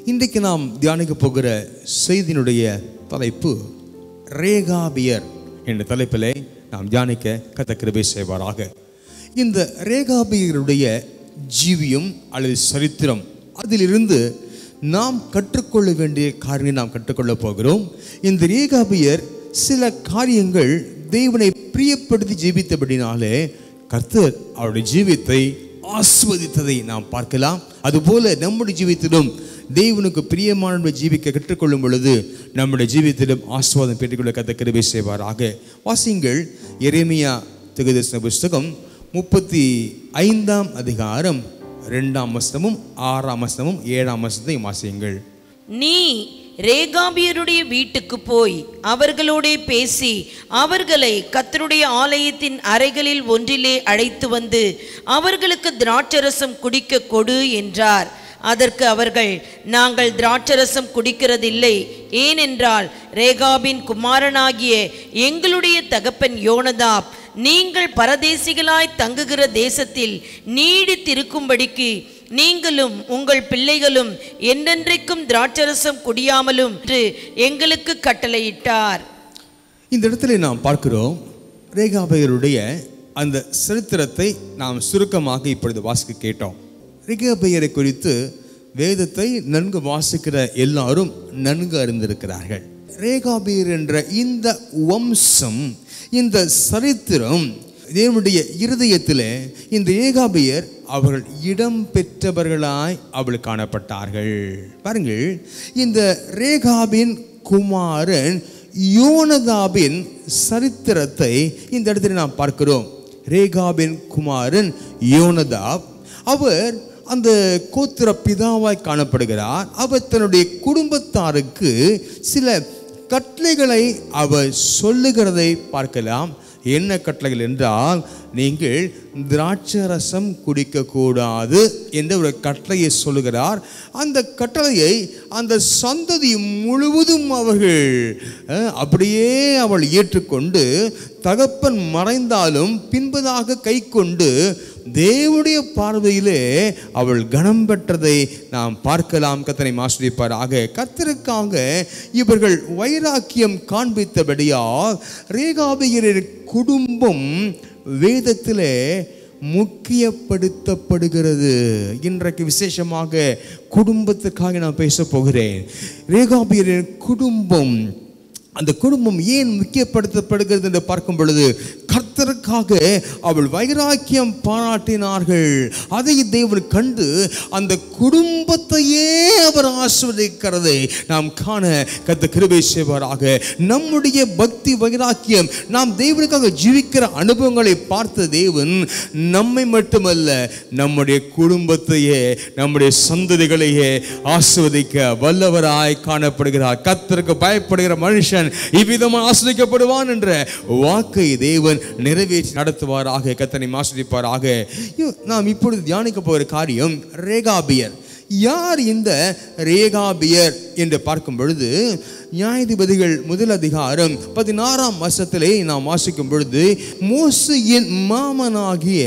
இன்றைக்கு நாம் தியானிக்க போகிற செய்தியினுடைய தலைப்பு ரேகாபியர் என்ற தலைப்பிலே நாம் தியானிக்க கர்த்தர் கிருபை செய்வாராக. இந்த ரேகாபியருடைய ஜீவியம் அல்லது சரித்திரம், அதிலிருந்து நாம் கற்றுக்கொள்ள வேண்டிய காரியங்களை நாம் கற்றுக்கொள்ளப் போகிறோம். இந்த ரேகாபியர் சில காரியங்கள் தேவனை பிரியப்படுத்தி ஜீவித்தபடினாலே கர்த்தர் அவருடைய ஜீவித்தை ஆஸ்வதித்ததை நாம் பார்க்கலாம். அதுபோல நம்முடைய ஜீவித்திலும் தேவனுக்கு பிரியமான ஜீவிக்க கற்றுக்கொள்ளும் பொழுது நம்முடைய ஜீவித்திலும் ஆஸ்வாதம் பெற்றுக்கொள்ள கர்த்தர் கிருபை செய்வாராக. வாசியுங்கள், எரேமியா தீர்க்கதரிசன புஸ்தகம் 35ஆம் அதிகாரம் 2ஆம் வசனமும் 6ஆம் வசனமும் 7ஆம் வசனத்தையும் வாசியுங்கள். நீ ரேகாபியருடைய வீட்டுக்கு போய் அவர்களோடே பேசி அவர்களை கர்த்தருடைய ஆலயத்தின் அறைகளில் ஒன்றிலே அழைத்து வந்து அவர்களுக்கு திராட்சரசம் குடிக்க கொடு என்றார். அதற்கு அவர்கள், நாங்கள் திராட்சரசம் குடிக்கிறதில்லை, ஏனென்றால் ரேகாபின் குமாரனாகிய எங்களுடைய தகப்பன் யோனதாப் நீங்கள் பரதேசிகளாய் தங்குகிற தேசத்தில் நீடித்திருக்கும்படிக்கு நீங்களும் உங்கள் பிள்ளைகளும் என்றென்றைக்கும் திராட்சரசம் குடியாமலும் என்று எங்களுக்கு கட்டளையிட்டார். இந்த இடத்துல நாம் பார்க்கிறோம், ரேகாபியருடைய அந்த சரித்திரத்தை நாம் சுருக்கமாக இப்பொழுது வாசிக்க கேட்டோம். ரேகாபியரை குறித்து வேதத்தை நன்கு வாசிக்கிற எல்லாரும் நன்கு அறிந்திருக்கிறார்கள். ரேகாபியர் என்ற இந்த வம்சம், இந்த சரித்திரம் தேவனுடைய இருதயத்திலே இந்த ரேகாபியர் அவர்கள் இடம் பெற்றவர்களாய் அவள் காணப்பட்டார்கள். பாருங்கள், இந்த ரேகாபின் குமாரன் யோனதாபின் சரித்திரத்தை இந்த இடத்துல நாம் பார்க்கிறோம். ரேகாபின் குமாரன் யோனதாப், அவர் அந்த கோத்திர பிதாவாய் காணப்படுகிறார். அவர் தன்னுடைய குடும்பத்தாருக்கு சில கட்டளைகளை அவர் சொல்லுகிறதை பார்க்கலாம். என்ன கட்டளைகள் என்றால், நீங்கள் திராட்சரசம் குடிக்கக்கூடாது என்ற ஒரு கட்டளையை சொல்லுகிறார். அந்த கட்டளையை அந்த சந்ததி முழுவதும் அவர்கள் அப்படியே அவள் ஏற்றுக்கொண்டு தகப்பன் மறைந்தாலும் பின்பதாக கை கொண்டு தேவனுடைய பார்வையிலே அவள் கனம் பெற்றதை நாம் பார்க்கலாம். கர்த்தரை ஆசீர்வதிப்பாராக. கர்த்தருக்காக இவர்கள் வைராக்கியம் காண்பித்தபடியால் ரேகாபியரின் குடும்பம் வேதத்திலே முக்கியப்படுத்தப்படுகிறது. இன்றைக்கு விசேஷமாக குடும்பத்துக்காக நான் பேச போகிறேன். ரேகாபியரின் குடும்பம், அந்த குடும்பம் ஏன் முக்கியப்படுத்தப்படுகிறது என்று பார்க்கும் பொழுது, கர்த்தருக்காக அவள் வைராக்கியம் பாராட்டினார்கள். அதை தேவன் கண்டு அந்த குடும்பத்தையே அவர் ஆசீர்வதிக்கிறதை நாம் காண கர்த்தர் கிருபை செய்வாராக. நம்முடைய பக்தி வைராக்கியம், நாம் தேவனுக்காக ஜீவிக்கிற அனுபவங்களை பார்த்த தேவன் நம்மை மட்டுமல்ல, நம்முடைய குடும்பத்தையே, நம்முடைய சந்ததிகளையே ஆசீர்வதிக்க வல்லவராய் காணப்படுகிறார். கர்த்தருக்கு பயப்படுகிற மனுஷன் இவ்விதமாக ஆசீர்வதிக்கப்படுவான் என்ற வாக்கை தேவன் நிறைவேற்றி நடத்துவாராக. கர்த்தரை ஆசீர்வதிப்பாராக. நாம் இப்பொழுது தியானிக்க போகிற காரியம் ரேகாபியர். யார் இந்த ரேகாபியர் என்று பார்க்கும் பொழுது, நியாயாதிபதிகள் 1 அதிகாரம் 16ஆம் வசனத்திலே நாம் வாசிக்கும் பொழுது, மோசேயின் மாமனாகிய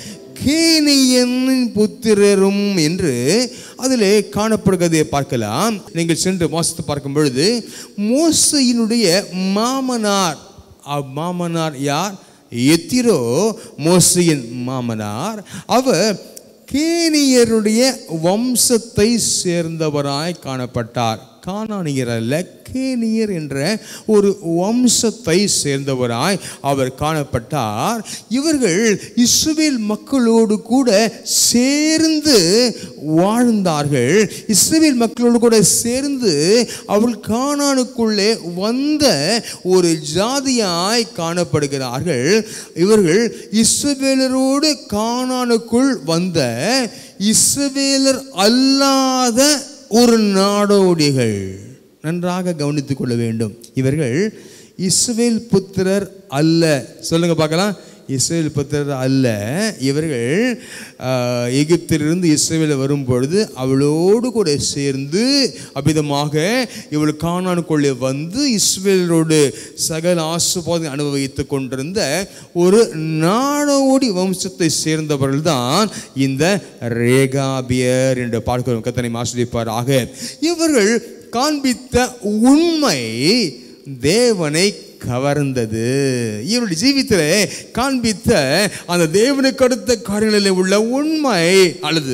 கேனியனின் புத்திரரும் என்று அதிலே காணப்படுகிறதை பார்க்கலாம். நீங்கள் சென்று வாசித்து பார்க்கும் பொழுது, மோசேயினுடைய மாமனார், மாமனார் யார்? எத்திரோ மோசேயின் மாமனார். அவர் கேனியருடைய வம்சத்தை சேர்ந்தவராய் காணப்பட்டார். கானானியர் அல்ல, கேனியர் என்ற ஒரு வம்சத்தை சேர்ந்தவராய் அவர் காணப்பட்டார். இவர்கள் இஸ்ரவேல் மக்களோடு கூட சேர்ந்து வாழ்ந்தார்கள். இஸ்ரவேல் மக்களோடு கூட சேர்ந்து அவள் கானானுக்குள்ளே வந்த ஒரு ஜாதியாய் காணப்படுகிறார்கள். இவர்கள் இஸ்ரவேலரோடு கானானுக்குள் வந்த இஸ்ரவேலர் அல்லாத ஒரு நாடோடிகள். நன்றாக கவனித்துக் கொள்ள வேண்டும். இவர்கள் இஸ்ரவேல் புத்திரர் அல்ல. சொல்லுங்க பார்க்கலாம். இஸ்ரவேல் புத்திரர் அல்ல. இவர்கள் எகிப்திலிருந்து இஸ்ரவேல் வரும்பொழுது அவளோடு கூட சேர்ந்து அவ்விதமாக இவள் கானானுக்குள்ளே வந்து இஸ்ரவேலோடு சகல ஆசீர்வாதத்தை அனுபவித்துக் கொண்டிருந்த ஒரு நாடோடி வம்சத்தை சேர்ந்தவர்கள் தான் இந்த ரேகாபியர் என்று பார்க்கிறோம். கர்த்தரை ஆசீர்வதிப்பாராக. இவர்கள் காண்பித்த உண்மை தேவனை கவர்ந்தது. இவருடைய ஜீவிதத்திலே காண்பித்த அந்த தேவனுக்கு அடுத்த காரியங்களில் உள்ள உண்மை அல்லது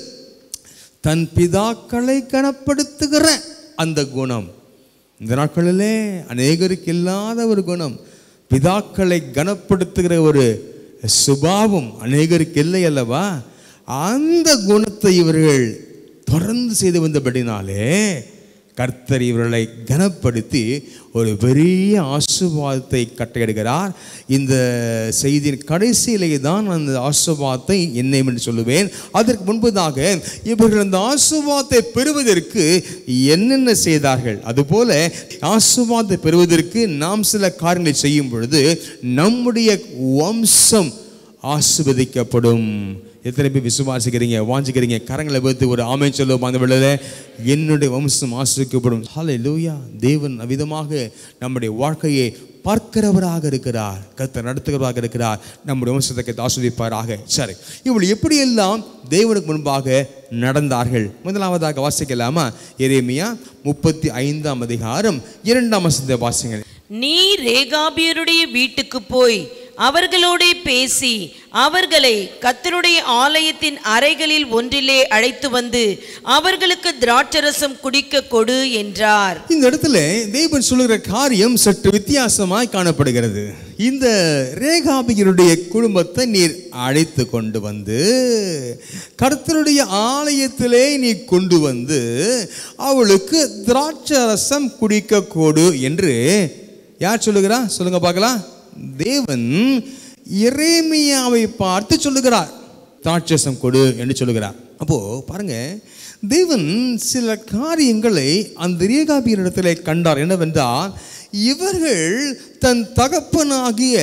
தன் பிதாக்களை கனப்படுத்துகிற அந்த குணம் இந்த நாட்களிலே அநேகருக்கு இல்லாத ஒரு குணம். பிதாக்களை கனப்படுத்துகிற ஒரு சுபாவம் அநேகருக்கு இல்லை அல்லவா? அந்த குணத்தை இவர்கள் தொடர்ந்து செய்து வந்தபடினாலே கர்த்தர் இவர்களை கனப்படுத்தி ஒரு பெரிய ஆசீர்வாதத்தை கட்டளையிடுகிறார். இந்த செய்தியின் கடைசியிலேயே தான் அந்த ஆசீர்வாதத்தை என்ன என்று சொல்லுவேன். அதற்கு முன்பதாக இவர்கள் அந்த ஆசீர்வாதத்தை பெறுவதற்கு என்னென்ன செய்தார்கள், அதுபோல ஆசீர்வாதத்தை பெறுவதற்கு நாம் சில காரியங்களை செய்யும் பொழுது நம்முடைய வம்சம் ஆசீர்வதிக்கப்படும். எத்தனை பேர் விசுவாசிக்கிறீங்க, வாஞ்சிக்கிறீங்க? கரங்களை வைத்து ஒரு ஆமென் சொல்லுவோம். அந்த வேளையில என்னுடைய வம்சம் ஆசீர்வதிக்கப்படும். ஹல்லேலூயா. தேவன் அவ்விதமாக நம்முடைய வாழ்க்கையை பார்க்கிறவராக இருக்கிறார், கர்த்தர் நடத்துகிறவராக இருக்கிறார். நம்முடைய வம்சத்தை ஆசீர்வதிப்பாராக. சரி, இவள் எப்படியெல்லாம் தேவனுக்கு முன்பாக நடந்தார்கள்? முதலாவதாக வாசிக்கலாமா? எரேமியா 35ஆம் அதிகாரம் 2ஆம் வசனத்தை வாசிங்க. நீ ரேகாபியருடைய வீட்டுக்கு போய் அவர்களோடே பேசி அவர்களை கர்த்தருடைய ஆலயத்தின் அறைகளில் ஒன்றிலே அழைத்து வந்து அவர்களுக்கு திராட்சரசம் குடிக்க கொடு என்றார். இந்த இடத்துல தேவன் சொல்லுகிற காரியம் சற்று வித்தியாசமாய் காணப்படுகிறது. இந்த ரேகாபியருடைய குடும்பத்தை நீர் அழைத்து கொண்டு வந்து கர்த்தருடைய ஆலயத்திலே நீ கொண்டு வந்து அவளுக்கு திராட்சரசம் குடிக்க கொடு என்று யார் சொல்லுகிறா? சொல்லுங்க பார்க்கலாம். தேவன் எரேமியாவை பார்த்து சொல்லுகிறார், திராட்சரசம் கொடு என்று சொல்லுகிறார். அப்போ பாருங்க, தேவன் சில காரியங்களை அந்த ரேகாபியரிடத்திலே கண்டார். என்னவென்றால், இவர்கள் தன் தகப்பனாகிய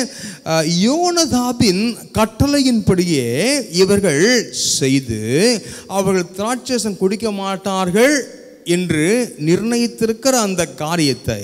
யோனதாபின் கட்டளையின்படியே இவர்கள் செய்து அவர்கள் திராட்சரசம் குடிக்க மாட்டார்கள் என்று நிர்ணயித்திருக்கிற அந்த காரியத்தை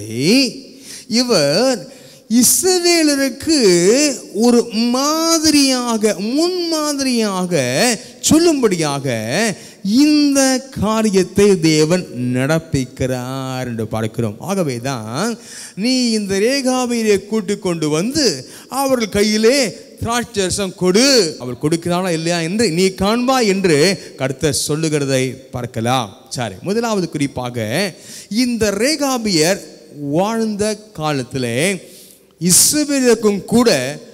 இவர் இஸ்ரவேலருக்கு ஒரு மாதிரியாக, முன்மாதிரியாக சொல்லும்படியாக இந்த காரியத்தை தேவன் நடப்பிக்கிறார் என்று பார்க்கிறோம். ஆகவேதான் நீ இந்த ரேகாபியரை கூட்டிக் கொண்டு வந்து அவர்கள் கையிலே திராட்சரசம் கொடு, அவள் கொடுக்கிறாளா இல்லையா என்று நீ காண்பா என்று கர்த்தர் சொல்லுகிறதை பார்க்கலாம். சரி, முதலாவது குறிப்பாக இந்த ரேகாபியர் வாழ்ந்த காலத்திலே இஸ்ரவேலுக்கும் கூட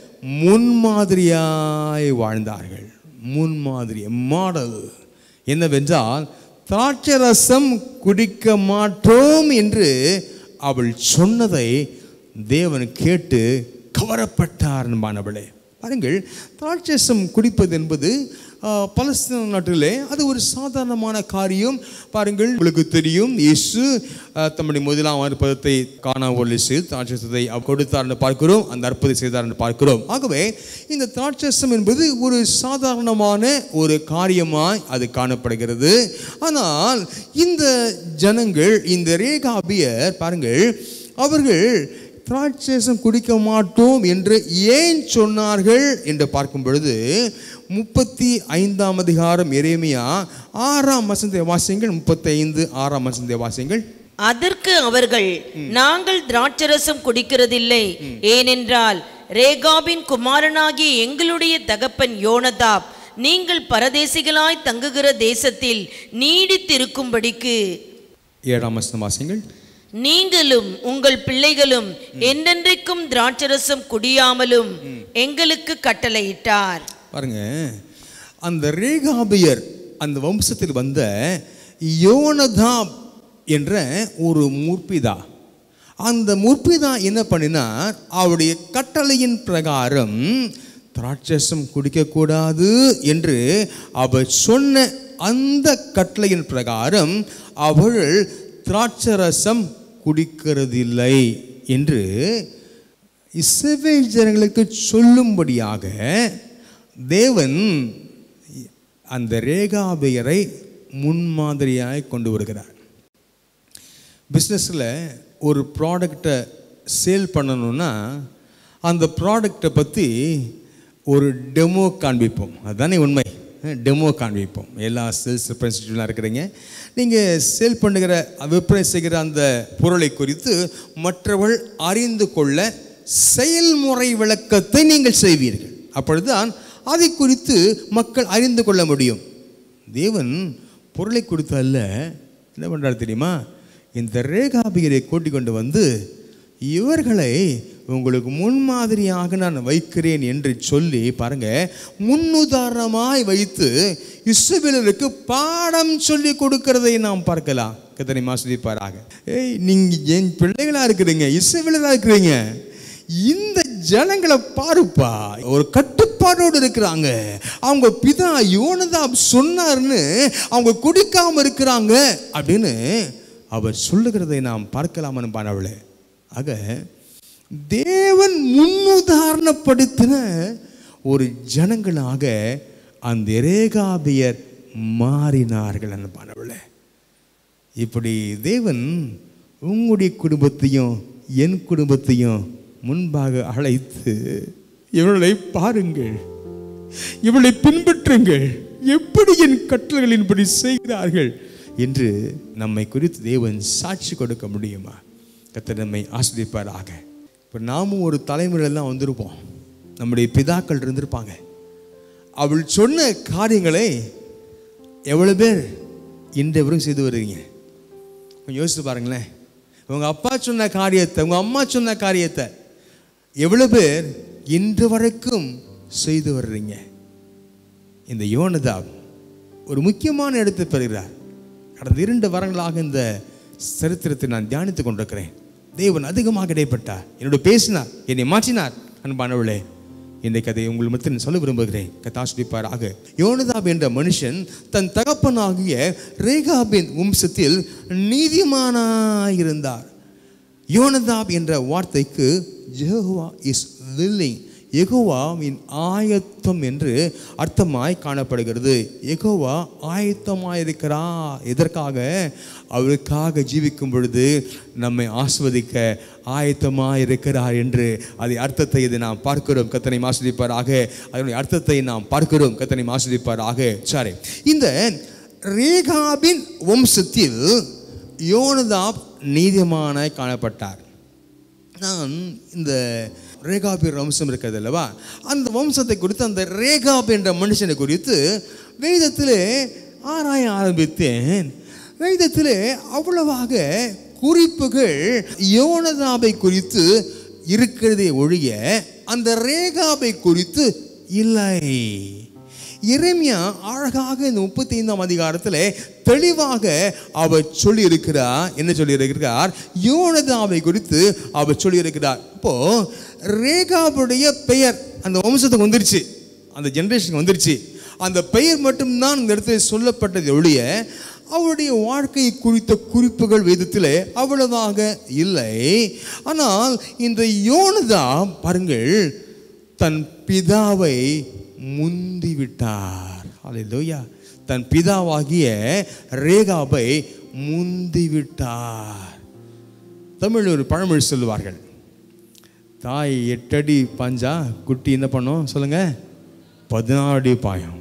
முன்மாதிரியாய் வாழ்ந்தார்கள். முன்மாதிரி, மாடல் என்னவென்றால், திராட்சரசம் குடிக்க மாட்டோம் என்று அவள் சொன்னதை தேவன் கேட்டு கவரப்பட்டார். என்பானவளே பாருங்கள், திராட்சரசம் குடிப்பது என்பது பலஸ்தீன நாட்டிலே அது ஒரு சாதாரணமான காரியம். பாருங்கள், உங்களுக்கு தெரியும், இயேசு தம்முடைய முதலாம் அற்புதத்தை கானாவோல் திராட்சரசத்தை கொடுத்தார் என்று பார்க்கிறோம், அந்த அற்புதத்தை செய்தார் என்று பார்க்கிறோம். ஆகவே இந்த திராட்சரசம் என்பது ஒரு சாதாரணமான ஒரு காரியமாய் அது காணப்படுகிறது. ஆனால் இந்த ஜனங்கள், இந்த ரேகாபியர் பாருங்கள், அவர்கள் திராட்சரசம் குடிக்க மாட்டோம் என்று ஏன் சொன்னார்கள் என்று பார்க்கும் பொழுது 35ஆம் அதிகாரம் எரேமியா 6ஆம் வசனத்தை வாசியுங்கள். 35 6ஆம் வசனத்தை வாசியுங்கள். அதற்கு அவர்கள், நாங்கள் திராட்சரசம் குடிக்கிறதில்லை, ஏனென்றால் ரேகாபின் குமாரனாகிய எங்களுடைய தகப்பன் யோனதாப் நீங்கள் பரதேசிகளாய் தங்குகிற தேசத்தில் நீடித்திருக்கும்படிக்கு. 7ஆம் வசனம் வாசியுங்கள். நீங்களும் உங்கள் பிள்ளைகளும் என்றென்றைக்கும் திராட்சரசம் குடியாமலும் எங்களுக்கு கட்டளையிட்டார். பாருங்க, அந்த ரேகாபியர் அந்த வம்சத்தில் வந்த யோனதாப் என்ற ஒரு முற்பிதா, அந்த முற்பிதா என்ன பண்ணினார்? அவருடைய கட்டளையின் பிரகாரம் திராட்சரசம் குடிக்கக்கூடாது என்று அவர் சொன்ன அந்த கட்டளையின் பிரகாரம் அவர்கள் திராட்சரசம் குடிக்கிறதில்லை என்று இஸ்ரவேல் ஜனங்களுக்கு சொல்லும்படியாக தேவன் அந்த ரேகாபியரை முன்மாதிரியாய் கொண்டு வருகிறார். பிஸ்னஸில் ஒரு ப்ராடக்டை சேல் பண்ணணும்னா அந்த ப்ராடக்டை பற்றி ஒரு டெமோ காண்பிப்போம். அதுதானே உண்மை. டெமோ காண்பிப்போம். எல்லா சேல்ஸ் ரெப்ரசன்டேட்டிவ்லாம் இருக்கிறீங்க. நீங்கள் சேல் பண்ணுகிற விற்பனை செய்கிற அந்த பொருளை குறித்து மற்றவர்கள் அறிந்து கொள்ள செயல்முறை விளக்கத்தை நீங்கள் செய்வீர்கள். அப்பொழுதுதான் அதை குறித்து மக்கள் அறிந்து கொள்ள முடியும். தேவன் பொருளை கொடுத்து அல்ல, என்ன பண்ணுறாரு தெரியுமா? இந்த ரேகாபியரை கூட்டிக் கொண்டு வந்து இவர்களை உங்களுக்கு முன்மாதிரியாக நான் வைக்கிறேன் என்று சொல்லி பாருங்க, முன்னுதாரணமாய் வைத்து இஸ்ரவேலருக்கு பாடம் சொல்லி கொடுக்கிறதை நாம் பார்க்கலாம். கர்த்தரை ஆசீர்வதிப்பாராக. நீங்க என் பிள்ளைகளா இருக்கிறீங்க, இஸ்ரவேலரா இருக்கிறீங்க, இந்த ஜனங்களை பாருப்பா, ஒரு கட்டுப்பாடோடு இருக்கிறாங்க. அவங்க பிதா யோனதாப் சொன்னார்னு அவங்க குடிக்காம இருக்கிறாங்க அப்படின்னு அவர் சொல்லுகிறதை நாம் பார்க்கலாம் அன்பானவர்களே. ஆக தேவன் முன்னுதாரணப்படுத்தின ஒரு ஜனங்களாக அந்த ரேகாபியர் மாறினார்கள் அன்பானவர்களே. இப்படி தேவன் உங்களுடைய குடும்பத்தையும் என் குடும்பத்தையும் முன்பாக அழைத்து இவர்களை பாருங்கள், இவர்களை பின்பற்றுங்கள், எப்படி என் கட்டளைகளின்படி செய்கிறார்கள் என்று நம்மை குறித்து தேவன் சாட்சி கொடுக்க முடியுமா? கர்த்தர் நம்மை ஆசீர்வதிப்பாராக. இப்போ நாமும் ஒரு தலைமுறையெல்லாம் வந்திருப்போம், நம்முடைய பிதாக்கள் இருந்திருப்பாங்க. அவள் சொன்ன காரியங்களை எவ்வளோ பேர் இன்றைவரும் செய்து வருவீங்க? கொஞ்சம் யோசித்து பாருங்களேன். உங்கள் அப்பா சொன்ன காரியத்தை, உங்கள் அம்மா சொன்ன காரியத்தை எவ்வளோ பேர் இன்று வரைக்கும் செய்து வர்றீங்க? இந்த யோனதாப் ஒரு முக்கியமான இடத்தை பெறுகிறார். கடந்த 2 வாரங்களாக இந்த சரித்திரத்தை நான் தியானித்துக் கொண்டிருக்கிறேன். தேவன் அதிகமாக இடைப்பட்டார், என்னோட பேசினார், என்னை மாற்றினார். அன்பானவர்களே, இன்றைக்கு அதை உங்கள் மத்தியில் சொல்ல விரும்புகிறேன். கர்த்தர் ஆசீர்வதிப்பாராக. யோனதாப் என்ற மனுஷன் தன் தகப்பனாகிய ரேகாபின் வம்சத்தில் நீதிமானாயிருந்தார். யோனதாப் என்ற வார்த்தைக்கு யெகோவா இஸ் வில்லிங், யெகோவாவின் ஆயத்தம் என்று அர்த்தமாய் காணப்படுகிறது. யெகோவா ஆயத்தமாயிருக்கிறார். எதற்காக? அவருக்காக ஜீவிக்கும் பொழுது நம்மை ஆஸ்வதிக்க ஆயத்தமாயிருக்கிறார் என்று அதை அர்த்தத்தை இதை நாம் பார்க்கிறோம். கர்த்தரை ஆசீர்வதிப்பாராக. அதனுடைய அர்த்தத்தை நாம் பார்க்கிறோம். கர்த்தரை ஆசீர்வதிப்பாராக. சரி, இந்த ரேகாபின் வம்சத்தில் யோனதாப் நீதிமானாய் காணப்பட்டார். நான் இந்த ரேகாபியர் வம்சம் இருக்கிறது அல்லவா, அந்த வம்சத்தை குறித்து, அந்த ரேகாப் என்ற மனுஷனை குறித்து வேதத்திலே ஆராய ஆரம்பித்தேன். வேதத்திலே அவ்வளவாக குறிப்புகள் யோனதாபை குறித்து இருக்கிறதே ஒழிய அந்த ரேகாபை குறித்து இல்லை. எரேமியா அழகாக இந்த 35ஆம் அதிகாரத்தில் தெளிவாக அவர் சொல்லி இருக்கிறார். என்ன சொல்லி இருக்கிறார்? யோனதாபை குறித்து அவர் சொல்லி இருக்கிறார். இப்போ ரேகாபுடைய பெயர் அந்த வம்சத்துக்கு வந்துருச்சு, அந்த ஜெனரேஷனுக்கு வந்துருச்சு. அந்த பெயர் மட்டும்தான் இந்த இடத்துல சொல்லப்பட்டது ஒழிய அவருடைய வாழ்க்கையை குறித்த குறிப்புகள் வேதத்தில் அவ்வளவாக இல்லை. ஆனால் இந்த யோனதாப் பாருங்கள், தன் பிதாவை முந்திவிட்டார். அல்லேலூயா. தன் பிதாவாகிய ரேகாபை முந்திவிட்டார். தமிழ் ஒரு பழமொழி சொல்லுவார்கள், தாய் 8 அடி பாஞ்சா குட்டி என்ன பண்ணும் சொல்லுங்க? 14 அடி பாயும்.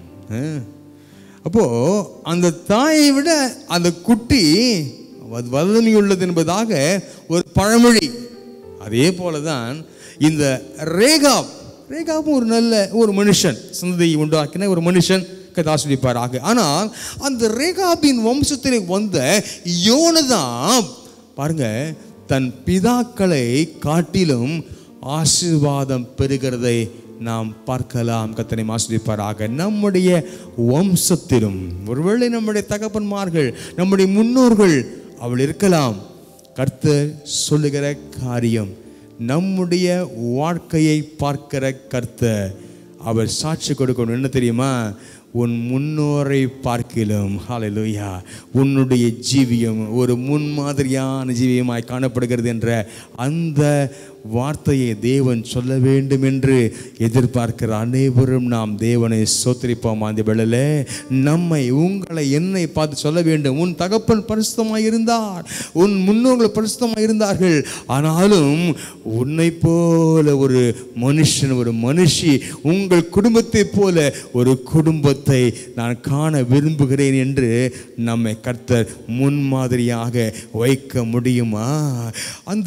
அப்போ அந்த தாயை விட அந்த குட்டி வல்லமை உள்ளது என்பதாக ஒரு பழமொழி. அதே போலதான் இந்த ரேகாபும் ஒரு நல்ல ஒரு மனுஷன், சந்ததியை உண்டாக்கின ஒரு மனுஷன். கர்த்தர் ஆசீர்வதிப்பாராக. ஆனால் அந்த ரேகாபின் வம்சத்தில் வந்த யோனதாப் பாருங்க, தன் பிதாக்களை காட்டிலும் ஆசீர்வாதம் பெறுகிறதை நாம் பார்க்கலாம். கர்த்தரை ஆசீர்வதிப்பாராக. நம்முடைய வம்சத்திலும் ஒருவேளை நம்முடைய தகப்பன்மார்கள், நம்முடைய முன்னோர்கள் அவள் இருக்கலாம். கர்த்தர் சொல்லுகிற காரியம், நம்முடைய வாழ்க்கையை பார்க்கிற கர்த்தர் அவர் சாட்சி கொடுக்கணும். என்ன தெரியுமா? உன் முன்னோரை பார்க்கிலும் ஹல்லேலூயா உன்னுடைய ஜீவியம் ஒரு முன்மாதிரியான ஜீவியமாய் காணப்படுகிறது என்ற அந்த வார்த்தையை தேவன் சொல்ல வேண்டும் என்று எதிர்பார்க்கிற அனைவரும் நாம் தேவனை ஸ்தோத்திரிப்போம். அந்த வேளையிலே நம்மை உங்களை என்னை பார்த்து சொல்ல வேண்டும், உன் தகப்பன் பரிசுத்தமாய் இருந்தார், உன் முன்னோர்கள் பரிசுத்தமாய் இருந்தார்கள், ஆனாலும் உன்னை போல ஒரு மனுஷன் ஒரு மனுஷி உங்கள் குடும்பத்தை போல ஒரு குடும்பத்தை நான் காண விரும்புகிறேன் என்று நம்மை கர்த்தர் முன்மாதிரியாக வைக்க முடியுமா? அந்த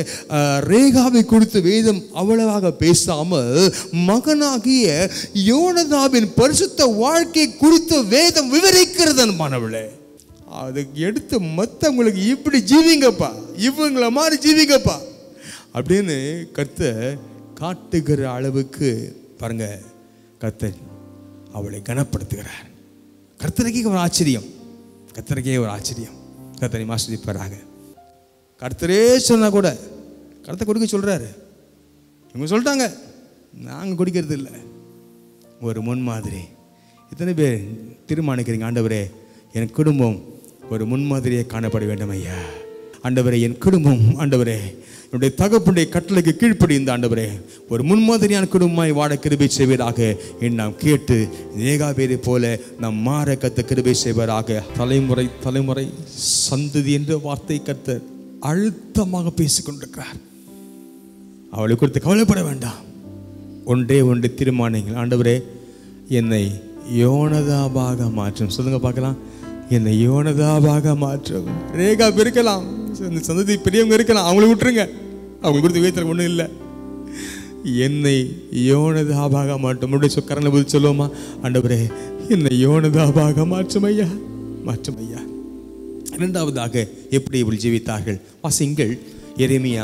ரேகாவை குறித்த வேதம் அவ்வளவாக பேசாமல் மகனாகிய யோனதாபின் பரிசுத்த வாழ்க்கை குறித்த வேதம் விவரிக்கிறது அன்பானவளே. அதுக்கு எடுத்து மற்றவங்களுக்கு இப்படி ஜீவிங்கப்பா, இவங்கள மாதிரி ஜீவிங்கப்பா அப்படின்னு கர்த்தர் காட்டுகிற அளவுக்கு பாருங்க கர்த்தர் அவளை கனப்படுத்துகிறார். கர்த்தருக்கே ஒரு ஆச்சரியம், கர்த்தருக்கே ஒரு ஆச்சரியம். கர்த்தரை ஆசீர்வதிப்பாராக. கர்த்தரே சொன்னா கூட கர்த்தர் கொடுக்க சொல்றாரு. இவங்க சொல்லிட்டாங்க, நாங்கள் குடிக்கிறது இல்லை. ஒரு முன்மாதிரி. இத்தனை பேர் தீர்மானிக்கிறீங்க, ஆண்டவரே என் குடும்பம் ஒரு முன்மாதிரியை காணப்பட வேண்டும் ஐயா. ஆண்டவரே என் குடும்பம் ஆண்டவரே என்னுடைய தகப்பனுடைய கட்டளைக்கு கீழ்ப்படிந்த ஆண்டவரே ஒரு முன்மாதிரியான குடும்பமாய் வாழ கிருபை செய்வதாக நாம் கேட்டு ரேகாபேரை போல நாம் மாற கத்த கிருபை செய்வதாக. தலைமுறை தலைமுறை சந்ததி என்ற வார்த்தை கர்த்தர் அழுத்தமாக பேசிக்கொண்டிருக்கிறார். அவளை குறித்து கவலைப்பட வேண்டாம். ஒன்றே ஒன்று தீர்மானிங்கள், ஆண்டவரே என்னை யோனதாபாக மாற்றும். சொல்லுங்க பார்க்கலாம், என்னை யோனதாபாக மாற்றும். ரேகா இருக்கலாம், இந்த சந்ததி பெரியவங்க இருக்கலாம், அவங்களை விட்டுருங்க, அவங்க குறித்து வேத்தல் ஒன்றும் இல்லை. என்னை யோனதாபாக மாற்றும். நம்முடைய கரங்களை பதில் சொல்லுவோமா? ஆண்டவரே என்னை யோனதாபாக மாற்றும் ஐயா, மாற்றும் ஐயா. இரண்டாவதாக எப்படி இவள் ஜீவித்தார்கள்? வாசிங்கள் எரேமியா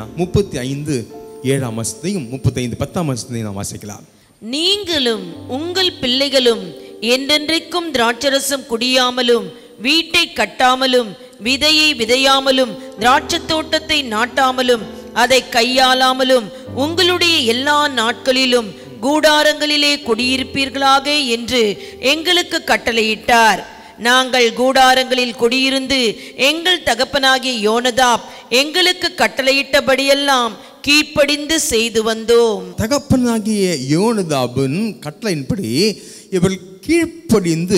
35:7 35:10 நாம் வாசிக்கலாம். நீங்களும் உங்கள் பிள்ளைகளும் என்றென்றைக்கும் திராட்சரசம் குடியாமலும் வீட்டை கட்டாமலும் விதையை விதையாமலும் திராட்சை தோட்டத்தை நாட்டாமலும் அதை கையாளாமலும் உங்களுடைய எல்லா நாட்களிலும் கூடாரங்களிலே குடியிருப்பீர்களாக என்று எங்களுக்கு கட்டளையிட்டார். நாங்கள் கூடாரங்களில் குடியிருந்து எங்கள் தகப்பனாகிய யோனதாப் எங்களுக்கு கட்டளையிட்டபடியெல்லாம் கீழ்ப்படிந்து செய்து வந்தோம். தகப்பனாகிய யோனதாபின் கட்டளையின்படி இவர்கள் கீழ்ப்படிந்து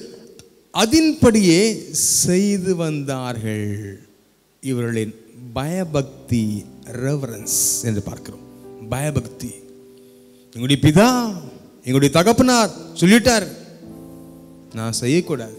அதன்படியே செய்து வந்தார்கள். இவர்களின் பயபக்தி, ரெவரன்ஸ் என்று பார்க்கிறோம். பயபக்தி. எங்களுடைய பிதா எங்களுடைய தகப்பனார் சொல்லிட்டார், நான் செய்யக்கூடாது.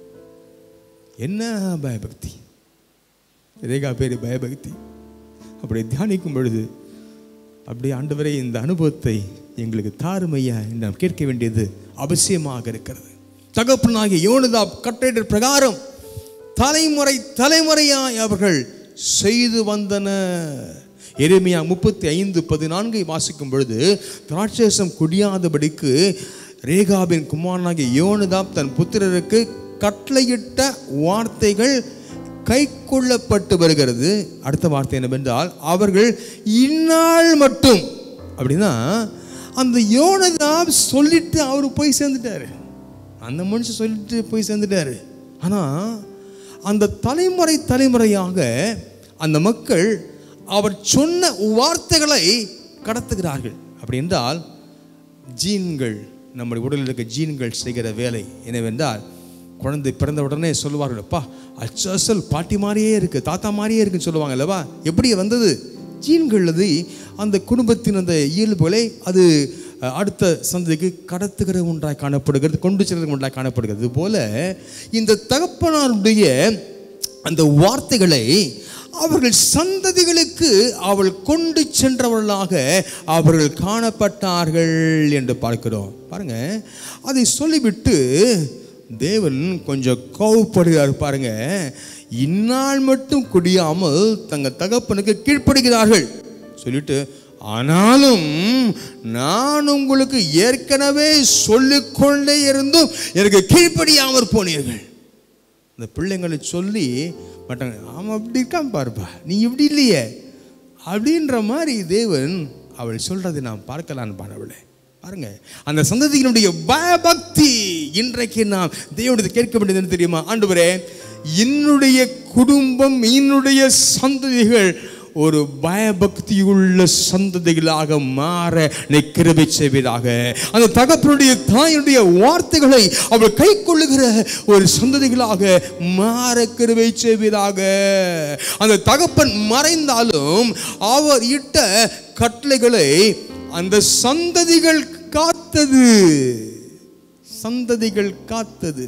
என்ன பயபக்தி! ரேகா பேரு பயபக்தி. அப்படி தியானிக்கும் பொழுது அப்படியே ஆண்டவரே இந்த அனுபவத்தை எங்களுக்கு தாருமையா என்று நாம் கேட்க வேண்டியது அவசியமாக இருக்கிறது. தகப்பனாகிய யோனதாப் கட்டளை பிரகாரம் தலைமுறை தலைமுறையாய் அவர்கள் செய்து வந்தனர். எரேமியா 35:14 வாசிக்கும் பொழுது திராட்சரசம் குடியாதபடிக்கு ரேகாபின் குமாரனாகிய யோனதாப் தன் புத்திரருக்கு கட்டளையிட்ட வார்த்தைகள் கை கொள்ளப்பட்டு வருகிறது. அடுத்த வார்த்தை என்னவென்றால் அவர்கள் இந்நாள் மட்டும். அப்படின்னா அந்த யோனதாப் சொல்லிட்டு அவரு போய் சேர்ந்துட்டாரு, அந்த மனுஷன் சொல்லிட்டு போய் சேர்ந்துட்டாரு. ஆனா அந்த தலைமுறை தலைமுறையாக அந்த மக்கள் அவர் சொன்ன வார்த்தைகளை கடத்துகிறார்கள். அப்படி என்றால் ஜீன்கள், நம்முடைய உடலில் இருக்க ஜீன்கள் செய்கிற வேலை என்னவென்றால், குழந்தை பிறந்த உடனே சொல்லுவார்கள், அப்பா அச்சல் பாட்டி மாதிரியே இருக்கு, தாத்தா மாதிரியே இருக்குன்னு சொல்லுவாங்க அல்லவா? எப்படி வந்தது? ஜீன்கள் அது அந்த குடும்பத்தின் அந்த இயல்புகளை அது அடுத்த சந்ததிக்கு கடத்துகிற ஒன்றாய் காணப்படுகிறது, கொண்டு செல்கிற ஒன்றாய் காணப்படுகிறது. போல இந்த தகப்பனாருடைய அந்த வார்த்தைகளை அவர்கள் சந்ததிகளுக்கு அவள் கொண்டு சென்றவர்களாக அவர்கள் காணப்பட்டார்கள் என்று பார்க்கிறோம். பாருங்க, அதை சொல்லிவிட்டு தேவன் கொஞ்சம் கோவப்படுகிறார். பாருங்க, இந்நாள் மட்டும் குடியாமல் தங்கள் தகப்பனுக்கு கீழ்ப்படுகிறார்கள் சொல்லிட்டு, ஆனாலும் நான் உங்களுக்கு ஏற்கனவே சொல்லிக்கொண்டே இருந்தும் எனக்கு கீழ்ப்படியாமற் போனீர்கள். இந்த பிள்ளைங்களை சொல்லி மாட்டாங்க, அவன் அப்படி இருக்கான் பாருப்பா, நீ இப்படி இல்லையே அப்படின்ற மாதிரி தேவன் அவள் சொல்றதை நாம் பார்க்கலான்னு பாருவளே. பாருங்க, அந்த சந்ததியினுடைய பயபக்தி. இன்றைக்கு நாம் தேவனிடத்தில் கேட்க வேண்டியது என்ன தெரியுமா? ஆண்டவரே, என்னுடைய குடும்பம், என்னுடைய சந்ததிகள் ஒரு பயபக்தியுள்ள சந்ததிகளாக மாற நீ கிருபை செய்வீராக. அந்த தகப்பனுடைய தாயுடைய வார்த்தைகளை அவள் கை கொள்ளுகிற ஒரு சந்ததிகளாக மாற கிருபை செய்வீராக. அந்த தகப்பன் மறைந்தாலும் அவர் இட்ட கட்டளைகளை அந்த சந்ததிகள் காத்தது. சந்ததிகள் காத்தது.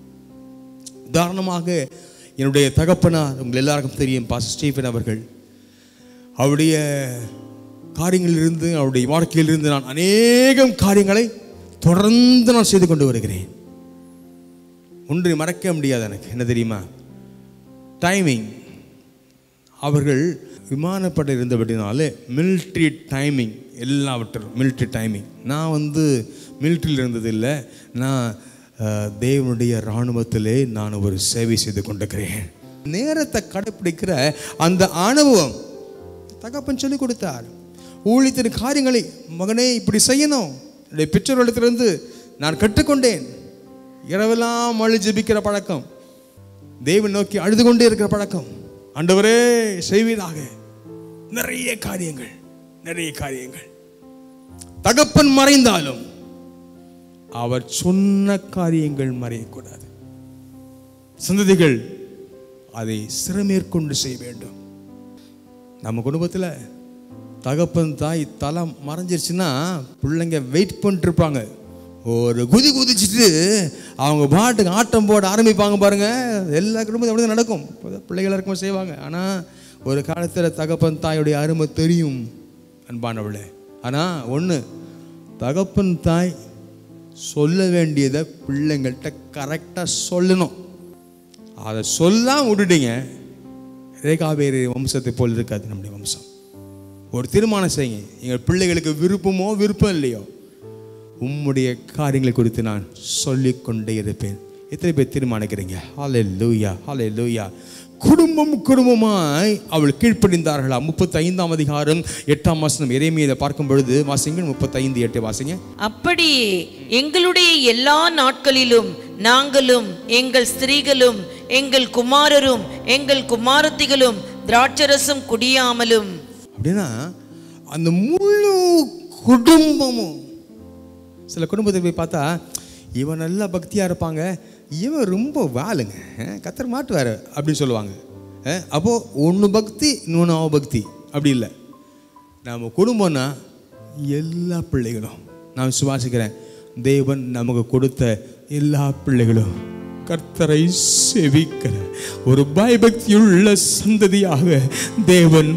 உதாரணமாக என்னுடைய தகப்பனார் உங்கள் எல்லாருக்கும் தெரியும், பாஸ்டர் ஸ்டீஃபன் அவர்கள். அவருடைய காரியங்களிலிருந்து, அவருடைய வாழ்க்கையிலிருந்து நான் அநேகம் காரியங்களை தொடர்ந்து நான் செய்து கொண்டு வருகிறேன். ஒன்று மறக்க முடியாது எனக்கு, என்ன தெரியுமா? டைமிங். அவர்கள் விமானப்படை இருந்தபடினாலே மிலிட்ரி டைமிங், எல்லாவற்றும் மிலிட்ரி டைமிங். நான் மிலிட்ரியில் இருந்ததில்லை, நான் தேவனுடைய இராணுவத்திலே நான் ஒரு சேவை செய்து கொண்டிருக்கிறேன். நேரத்தை கடைப்பிடிக்கிற அந்த அனுபவம் தகப்பன் சொல்லிக் கொடுத்தார். ஊழியத்தின் காரியங்களை மகனே இப்படி செய்யணும். என்னுடைய பெற்றோரிடத்திலிருந்து நான் கற்றுக்கொண்டேன். இரவெல்லாம் அழு ஜெபிக்கிற பழக்கம், தேவன் நோக்கி அழுது கொண்டே இருக்கிற பழக்கம். ஆண்டவரே செய்வீராக. நிறைய காரியங்கள், நிறைய காரியங்கள். தகப்பன் மறைந்தாலும் அவர் சொன்ன காரியங்கள் மறையக்கூடாது. சந்ததிகள் அதை சிறமேற்கொண்டு செய்ய வேண்டும். நம்ம குடும்பத்தில் தகப்பன் தாய் தலை மறைஞ்சிருச்சுன்னா பிள்ளைங்க வெயிட் பண்ணிட்டு இருப்பாங்க. ஒரு குதிச்சுட்டு அவங்க பாட்டுக்கு ஆட்டம் போட ஆரம்பிப்பாங்க. பாருங்க, எல்லா குடும்பத்தையும் அப்படி தான் நடக்கும். பிள்ளைகள் இருக்கும்போது செய்வாங்க. ஆனால் ஒரு காலத்தில் தகப்பன் தாயுடைய அருமை தெரியும் அன்பானவளே. ஆனால் ஒன்று, தகப்பன் தாய் சொல்ல வேண்டியதை பிள்ளைங்கள்ட்ட கரெக்டாக சொல்லணும். அதை சொல்லாமல் விட்டுட்டீங்க, ரேகாபேரி வம்சத்தை போல் இருக்காது நம்முடைய வம்சம். ஒரு தீர்மானம் செய்யுங்க, எங்கள் பிள்ளைகளுக்கு விருப்பமோ விருப்பம் இல்லையோ உம்முடைய காரியங்களை குறித்து நான் சொல்லிக்கொண்டே இருப்பேன். எத்தனை பேர் தீர்மானிக்கிறீங்க? ஹல்லேலூயா, ஹல்லேலூயா. குடும்பமாய் அவள் கீழ்ப்படிந்தார்களா? 35ஆம் அதிகாரம் 8ஆம் வசனம் எரேமியாவை பார்க்கும் பொழுது வாசிங்க. 35:8 வாசிங்க. அப்படியே எங்களுடைய எல்லா நாட்களிலும் நாங்களும் எங்கள் ஸ்திரீகளும் எங்கள் குமாரரும் எங்கள் குமாரத்திகளும் திராட்சரசம் குடியாமலும். அப்படின்னா அந்த முழு குடும்பமும், சில குடும்பத்தை போய் பார்த்தா இவன் நல்லா பக்தியாக இருப்பாங்க, இவன் ரொம்ப வாளுங்க, கத்தர் மாட்டுவார் அப்படின்னு சொல்லுவாங்க. அப்போது ஒன்று பக்தி, இன்னொன்று அவபக்தி. அப்படி இல்லை. நம்ம குடும்பம்னா எல்லா பிள்ளைகளும், நான் விசுவாசிக்கிறேன், தேவன் நமக்கு கொடுத்த எல்லா பிள்ளைகளும் கர்த்தரை செவிக்கிற ஒரு பயபக்தியுள்ள சந்ததியாக தேவன்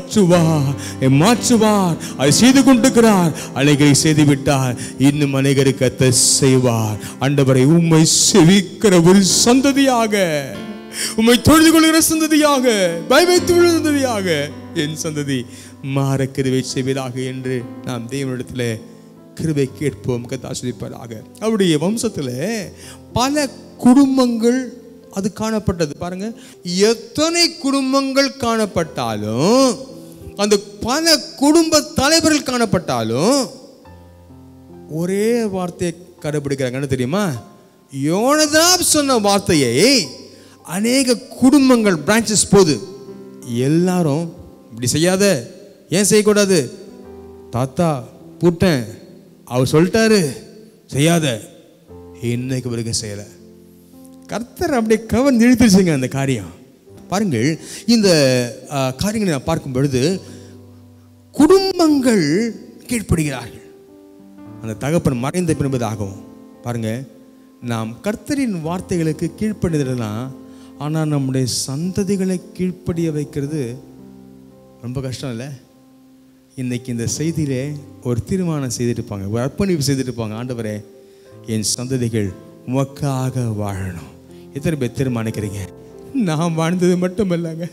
மாற்றுவார். அதை செய்து கொண்டிருக்கிறார். அநேகரை செய்துவிட்டார், இன்னும் அநேகரை கர்த்தர் செய்வார். ஆண்டவரை உம்மை செவிக்கிற ஒரு சந்ததியாக, உம்மை தொழுது கொள்கிற சந்ததியாக, பயபக்தியுள்ள சந்ததியாக என் சந்ததி மாற கிருபை செய்வதாக என்று நாம் தேவனிடத்தில் கிருபை கேட்போம். கர்த்தர் ஆசீர்வதிப்பாராக. அவருடைய வம்சத்தில் பல குடும்பங்கள் அது காணப்பட்டது. பாருங்க, எத்தனை குடும்பங்கள் காணப்பட்டாலும், அந்த பல குடும்ப தலைவர்கள் காணப்பட்டாலும் ஒரே வார்த்தையை கடைபிடிக்கிறாங்கன்னு தெரியுமா? யோனதாப் சொன்ன வார்த்தையை அநேக குடும்பங்கள் பிரான்ச்சஸ் போது எல்லாரும் இப்படி செய்யாத, ஏன் செய்யக்கூடாது, தாத்தா பூட்டேன், அவர் சொல்லிட்டாரு செய்யாத, இன்னைக்கு வரைக்கும் செய்யலை. கர்த்தர் அப்படியே கவர்ந்து இழுத்துருச்சுங்க அந்த காரியம். பாருங்கள், இந்த காரியங்களை நான் பார்க்கும் பொழுது குடும்பங்கள் கீழ்ப்படுகிறார்கள். அந்த தகப்பன் மறைந்த பின்பதாகவும் பாருங்க, நாம் கர்த்தரின் வார்த்தைகளுக்கு கீழ்ப்படிதலாம். ஆனால் நம்முடைய சந்ததிகளை கீழ்ப்படிய வைக்கிறது ரொம்ப கஷ்டம் இல்லை? இன்னைக்கு இந்த செய்தியிலே ஒரு தீர்மானம் செய்துட்டு ஒரு அர்ப்பணிப்பு செய்துட்டு ஆண்டவரே, என் சந்ததிகள் உமக்காக வாழணும். எத்தனை பேர் தீர்மானிக்கிறீங்க? நான் வாழ்ந்தது மட்டுமல்லங்க,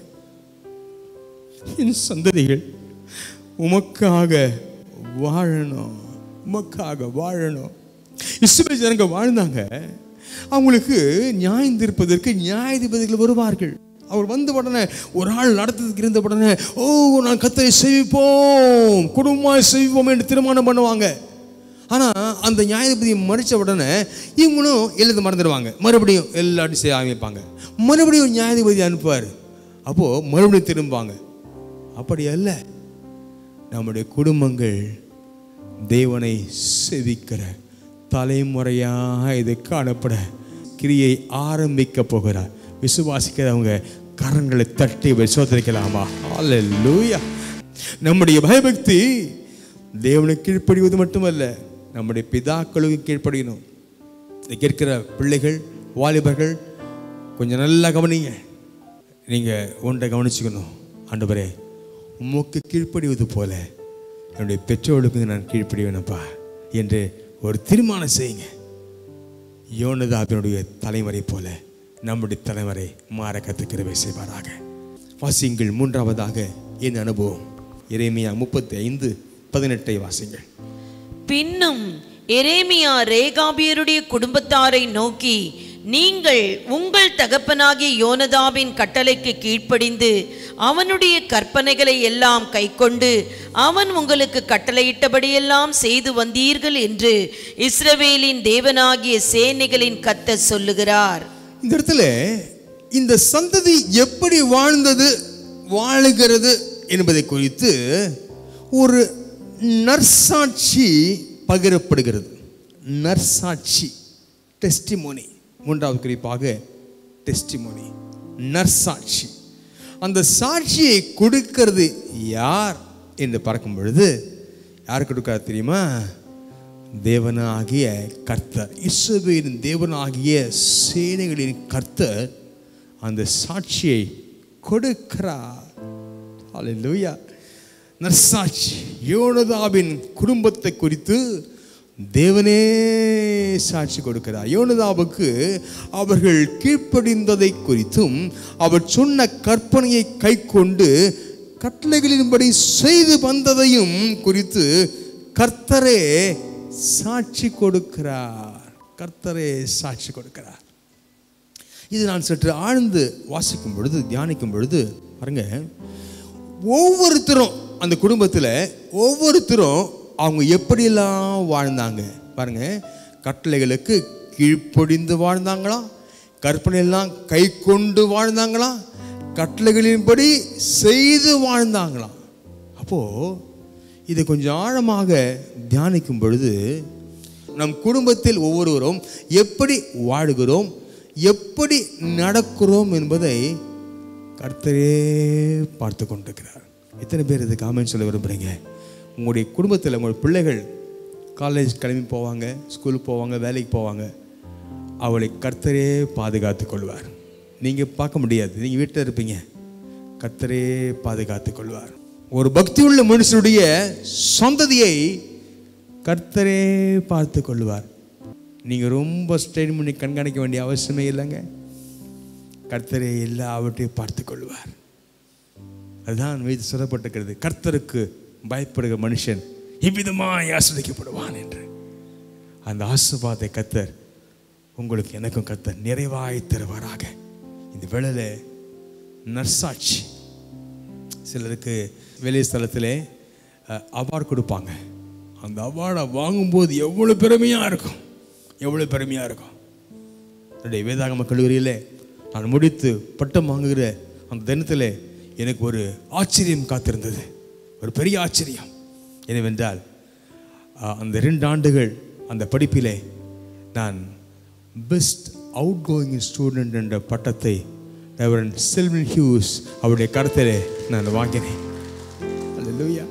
என் சந்ததிகள் உமக்காக வாழணும், உமக்காக வாழணும். இஸ்ரவேல் ஜனங்க வாழ்ந்தாங்க. அவங்களுக்கு நியாயம் தீர்ப்பதற்கு நியாயாதிபதிகள் வருவார்கள். அவர் வந்த உடனே, ஒரு ஆள் நடத்துறதுக்கு இருந்த உடனே, நான் கர்த்தரை சேவிப்போம், குடும்பமாய் சேவிப்போம் என்று தீர்மானம் பண்ணுவாங்க. ஆனால் அந்த நியாயாதிபதியை மறித்த உடனே இவங்களும் எழுத மறந்துடுவாங்க. மறுபடியும் எல்லாத்தையும் செய்ய ஆரம்பிப்பாங்க. மறுபடியும் நியாயாதிபதி அனுப்புவார். அப்போது மறுபடியும் திரும்புவாங்க. அப்படி அல்ல, நம்முடைய குடும்பங்கள் தேவனை சேவிக்கிற தலைமுறையாக இது காணப்பட கிரியை ஆரம்பிக்க போகிறார். விசுவாசிக்கிறவங்க கரங்களை தட்டி சோதரிக்கலாமா? அல்லேலூயா. நம்முடைய பயபக்தி தேவனுக்கு கீழ்ப்படிவது மட்டுமல்ல, நம்முடைய பிதாக்களுக்கு கீழ்ப்படியணும். கேட்கிற பிள்ளைகள், வாலிபர்கள் கொஞ்சம் நல்லா கவனிங்க. நீங்கள் ஒன்றை கவனிச்சுக்கணும். ஆண்டவரே, உமக்கு கீழ்ப்படிவது போல என்னுடைய பெற்றோர்களுக்கு நான் கீழ்ப்படிவேனப்பா என்று ஒரு தீர்மானம் செய்யுங்க. யோனதாபினுடைய தலைமுறை போல நம்முடைய தலைமுறை மாற கத்துக்கிறவை செய்வாராக. வாசியுங்கள். மூன்றாவதாக என் அனுபவம் எரேமியா 35:18 வாசிங்கள். பின்னும் எரேமியா ரேகாபியருடைய குடும்பத்தாரை நோக்கி, நீங்கள் உங்கள் தகப்பனாகிய யோனதாபின் கட்டளைக்கு கீழ்ப்படிந்து அவனுடைய கற்பனைகளை எல்லாம் கைக்கொண்டு அவன் உங்களுக்கு கட்டளையிட்டபடியெல்லாம் செய்து வந்தீர்கள் என்று இஸ்ரவேலின் தேவனாகிய சேனைகளின் கர்த்தர் சொல்லுகிறார். இந்த இடத்துல இந்த சந்ததி எப்படி வாழுகிறது என்பதை குறித்து ஒரு நற்சாட்சி பகிரப்படுகிறது. நற்சாட்சி, டெஸ்டிமோனி. மூன்றாவது குறிப்பாக டெஸ்டிமோனி, நற்சாட்சி. அந்த சாட்சியை கொடுக்கிறது யார் என்று பார்க்கும் பொழுது யார் கொடுக்கிறார் தெரியுமா? தேவனாகிய கர்த்தர், இஸ்ரவேலின் தேவனாகிய சேனைகளின் கர்த்தர் அந்த சாட்சியை கொடுக்கிறார். ஹல்லேலூயா. நற்சாட்சி. யோனதாபின் குடும்பத்தை குறித்து தேவனே சாட்சி கொடுக்கிறார். யோனதாபுக்கு அவர்கள் கீழ்ப்படிந்ததை குறித்தும் அவர் சொன்ன கற்பனையை கை கொண்டு கட்டளைகளின்படி செய்து வந்ததையும் குறித்து கர்த்தரே சாட்சி கொடுக்கிறார். கர்த்தரே சாட்சி கொடுக்கிறார். இது நான் சற்று ஆழ்ந்து வாசிக்கும் பொழுது, தியானிக்கும் பொழுது பாருங்க, ஒவ்வொருத்தரும் அந்த குடும்பத்தில் ஒவ்வொருத்தரும் அவங்க எப்படியெல்லாம் வாழ்ந்தாங்க பாருங்க. கட்டளைகளுக்கு கீழ்ப்படிந்து வாழ்ந்தாங்களாம், கற்பனையெல்லாம் கை கொண்டு வாழ்ந்தாங்களாம், கட்டளைகளின்படி செய்து வாழ்ந்தாங்களாம். அப்போது இதை கொஞ்சம் ஆழமாக தியானிக்கும் பொழுது நம் குடும்பத்தில் ஒவ்வொருவரும் எப்படி வாழுகிறோம், எப்படி நடக்கிறோம் என்பதை கர்த்தரே பார்த்து கொண்டிருக்கிறார். எத்தனை பேர் இதுக்கு ஆமென் சொல்ல விரும்புகிறீங்க? உங்களுடைய குடும்பத்தில் உங்களுடைய பிள்ளைகள் காலேஜ் கிளம்பி போவாங்க, ஸ்கூலுக்கு போவாங்க, வேலைக்கு போவாங்க. அவளை கர்த்தரே பாதுகாத்து கொள்வார். நீங்கள் பார்க்க முடியாது, நீங்கள் வீட்டில் இருப்பீங்க. கர்த்தரே பாதுகாத்து கொள்வார். ஒரு பக்தியுள்ள மனுஷனுடைய சந்ததியை கர்த்தரே பார்த்து கொள்வார். நீங்கள் ரொம்ப ஸ்ட்ரெயின் பண்ணி கண்காணிக்க வேண்டிய அவசியமே இல்லைங்க. கர்த்தரே எல்லாவற்றையும் பார்த்து கொள்வார். அதுதான் மீது சொல்லப்பட்டிருக்கிறது, கர்த்தருக்கு பயப்படுகிற மனுஷன் இவ்விதமாய் ஆசீர்வதிக்கப்படுவான் என்று. அந்த ஆசீர்வாதத்தை கர்த்தர் உங்களுக்கு எனக்கும் கர்த்தர் நிறைவாய் தருவாராக. இந்த வேளையில் நற்சாட்சி. சிலருக்கு வெளி ஸ்தலத்திலே அவார்டு கொடுப்பாங்க. அந்த அவார்டை வாங்கும்போது எவ்வளோ பெருமையாக இருக்கும், எவ்வளோ பெருமையாக இருக்கும். என்னுடைய வேதாகம கல்லூரியில் நான் முடித்து பட்டம் வாங்குகிற அந்த தினத்தில் எனக்கு ஒரு ஆச்சரியம் காத்திருந்தது, ஒரு பெரிய ஆச்சரியம். என்னவென்றால் அந்த 2 ஆண்டுகள் அந்த படிப்பிலே நான் பெஸ்ட் அவுட் கோயிங் ஸ்டூடெண்ட் என்ற பட்டத்தை ரெவரண்ட் செல்வின் ஹியூஸ் அவருடைய கருத்திலே நான் வாங்கினேன். அல்லேலூயா.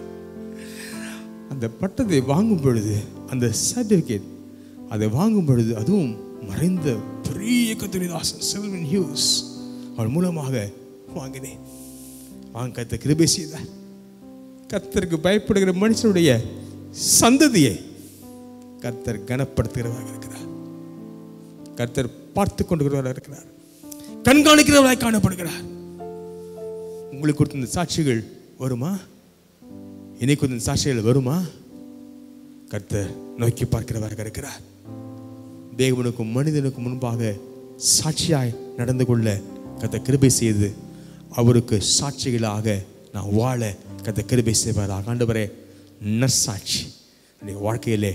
அந்த பட்டத்தை வாங்கும் பொழுது, அந்த சர்டிஃபிகேட் அதை வாங்கும் பொழுது, அதுவும் மறைந்த பெரிய கர்த்தரின் செல்வின் ஹியூஸ் அவர் மூலமாக வாங்கினேன். வாங்க கர்த்தர் கிருபை செய்தார். கர்த்தருக்கு பயப்படுகிற மனுஷனுடைய சந்ததியை கர்த்தர் கனப்படுத்துகிறவராக இருக்கிறார். கர்த்தர் பார்த்து கொண்டிருக்கிறவராக இருக்கிறார், கண்காணிக்கிறவராய் காணப்படுகிறார். உங்களுக்கு கொடுத்த இந்த சாட்சிகள் வருமா? இன்னைக்கு இந்த சாட்சிகள் வருமா? கர்த்தர் நோக்கி பார்க்கிறவராக இருக்கிறார். தேவனுக்கும் மனிதனுக்கும் முன்பாக சாட்சியாய் நடந்து கொள்ள கர்த்தர் கிருபை செய்து அவருக்கு சாட்சிகளாக நான் வாழ கர்த்தர் கிருபை செய்வாராக. ஆண்டவரே, நற்சாட்சி என்னுடைய வாழ்க்கையிலே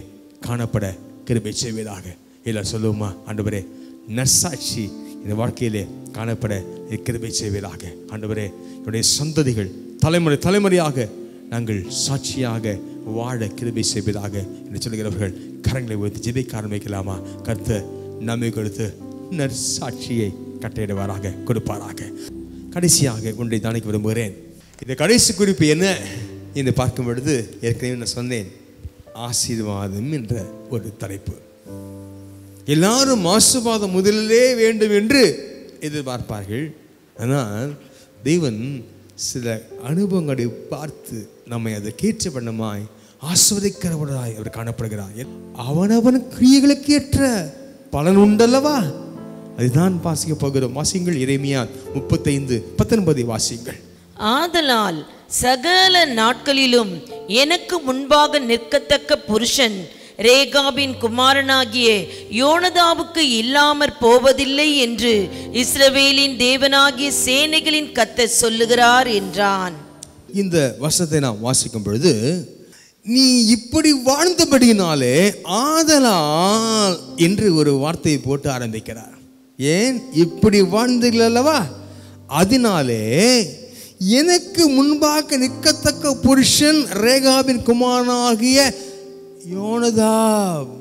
காணப்பட கிருபை செய்வதாக. இல்லை சொல்லுவோமா? ஆண்டவரே, நற்சாட்சி இந்த வாழ்க்கையிலே காணப்பட கிருபை செய்வதாக. ஆண்டவரே, என்னுடைய சந்ததிகள் தலைமுறை தலைமுறையாக நாங்கள் சாட்சியாக வாழ கிருபை செய்வதாக என்று சொல்கிறவர்கள் கரங்களை உயர்த்தி ஜெபிக்க ஆரம்பிக்கலாமா? கர்த்தர் நம்மை கொடுத்து நற்சாட்சியை கட்டளையிடுவாராக, கொடுப்பாராக. கடைசியாக ஒன்றை தானிக்க விரும்புகிறேன். இந்த கடைசி குறிப்பு என்ன என்று பார்க்கும் பொழுது, ஏற்கனவே நான் சொன்னேன், ஆசீர்வாதம் என்ற ஒரு தலைப்பு. எல்லாரும் ஆசீர்வாதம் முதலிலே வேண்டும் என்று எதிர்பார்ப்பார்கள். ஆனால் தேவன் சில அனுபவங்களை பார்த்து நம்மை அதை கேட்ச பண்ணமாய் ஆசீர்வதிக்கிறவராய் அவர் காணப்படுகிறார். அவனவன் கிரியைகளுக்கு ஏற்ற பலன் உண்டல்லவா? அதுதான் வாசிக்க போகிறோம். வாசிங்கள். எரேமியா 35:19 வாசிங்கள். ஆதலால் சகல நாட்களிலும் எனக்கு முன்பாக நிற்கத்தக்க புருஷன் ரேகாபின் குமாரனாகிய யோனதாவுக்கு இல்லாமற் போவதில்லை என்று இஸ்ரவேலின் தேவனாகிய சேனைகளின் கர்த்தர் சொல்லுகிறார் என்றான். இந்த வசனத்தை நாம் வாசிக்கும் பொழுது, நீ இப்படி வாழ்ந்தபடியினாலே ஆதலால் என்று ஒரு வார்த்தையை போட்டு ஆரம்பிக்கிறார். ஏன் இப்படி வாழ்ந்தீர்கள் அல்லவா, அதனாலே எனக்கு முன்பாக நிற்கத்தக்க புருஷன் ரேகாபின் குமாரனாகிய யோனதாப்.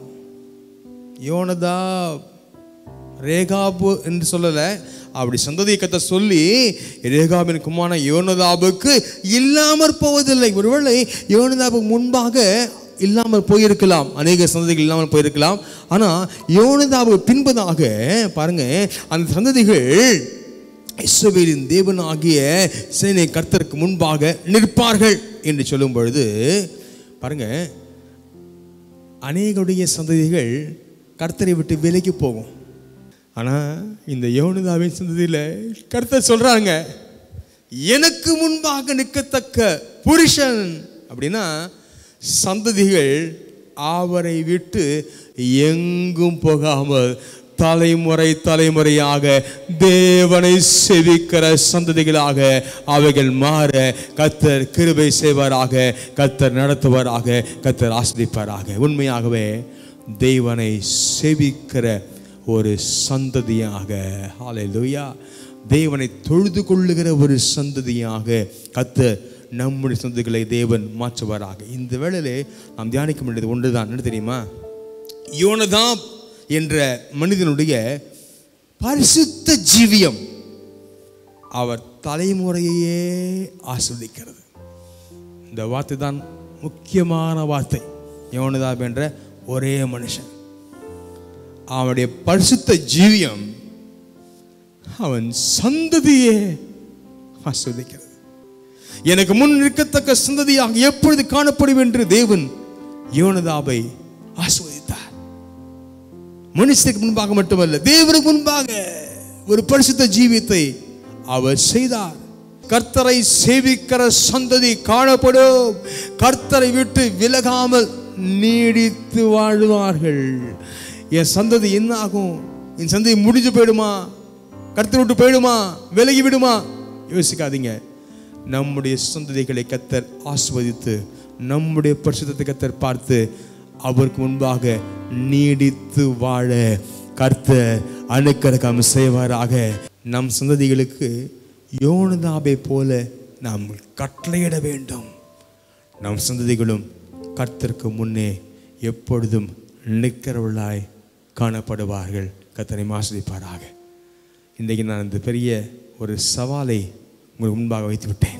ரேகாபு என்று சொல்லல, அப்படி சந்ததியை கத்த சொல்லி ரேகாபின் குமாரன் யோனதாபுக்கு இல்லாமற் போவதில்லை. ஒருவேளை யோனதாபுக்கு முன்பாக இல்லாமல் போயிருக்கலாம், அநேக சந்ததிகள் இல்லாமல் போயிருக்கலாம். ஆனால் யோனதாபுக்கு பின்பதாக பாருங்க, அந்த சந்ததிகள் இஸ்ரவேலின் தேவனாகிய சேனை கர்த்தருக்கு முன்பாக நிற்பார்கள் என்று சொல்லும் பொழுது பாருங்க, அநேகருடைய சந்ததிகள் கர்த்தரை விட்டு விலகி போகும். ஆனால் இந்த யோனதாவின் சந்ததியில் கர்த்தர் சொல்றாங்க, எனக்கு முன்பாக நிற்கத்தக்க புருஷன். அப்படின்னா சந்ததிகள் அவரை விட்டு எங்கும் போகாமல் தலைமுறை தலைமுறையாக தேவனை செவிக்கிற சந்ததிகளாக அவைகள் மாற கர்த்தர் கிருபை செய்வாராக, கர்த்தர் நடத்துவாராக, கர்த்தர் ஆசீர்வதிப்பாராக. உண்மையாகவே தேவனை செவிக்கிற ஒரு சந்ததியாக, ஹல்லேலூயா, தேவனை தொழுது கொள்ளுகிற ஒரு சந்ததியாக கர்த்தர் நம்முடைய சந்ததிகளை தேவன் மாற்றுவாராக. இந்த வேளையிலே நாம் தியானிக்க வேண்டியது ஒன்றுதான். என்ன தெரியுமா? யோனதாப் என்ற மனிதனுடைய பரிசுத்த ஜீவியம் அவர் தலைமுறையே ஆஸ்வதிக்கிறது. இந்த வார்த்தை தான் முக்கியமான வார்த்தை. யோனதாப் என்ற ஒரே மனுஷன், அவனுடைய பரிசுத்த ஜீவியம் அவன் சந்ததியே ஆஸ்வதிக்கிறது. எனக்கு முன் இருக்கத்தக்க சந்ததியாக எப்பொழுது காணப்படும் என்று தேவன் யோனதாபை ஆஸ்வதித்தார். மனுஷனுக்கு முன்பாக மட்டுமல்ல, தேவனுக்கு முன்பாக ஒரு பரிசுத்த ஜீவியத்தை அவர் செய்தார். கர்த்தரை சேவிக்கிற சந்ததி காணப்படும், கர்த்தரை விட்டு விலகாமல் நீடித்து வாழ்வார்கள். என் சந்ததி என்ன ஆகும்? என் சந்ததி முடிஞ்சு போயிடுமா? கர்த்தரை விட்டு போயிடுமா? விலகி விடுமா? யோசிக்காதீங்க. நம்முடைய சந்ததிகளை கர்த்தர் ஆஸ்வதித்து, நம்முடைய பரிசுத்தத்தை கர்த்தர் பார்த்து அவருக்கு முன்பாக நீடித்து வாழ கர்த்தர் அனுக்கிரகம் செய்வாராக. நம் சந்ததிகளுக்கு யோனதாபை போல நாம் கட்டளையிட வேண்டும். நம் சந்ததிகளும் கர்த்தருக்கு முன்னே எப்பொழுதும் நிற்கிறவர்களாய் காணப்படுவார்கள். கர்த்தரை ஆசீர்வதிப்பாராக. இன்றைக்கு நான் இந்த பெரிய ஒரு சவாலை உங்களுக்கு முன்பாக வைத்து விட்டேன்.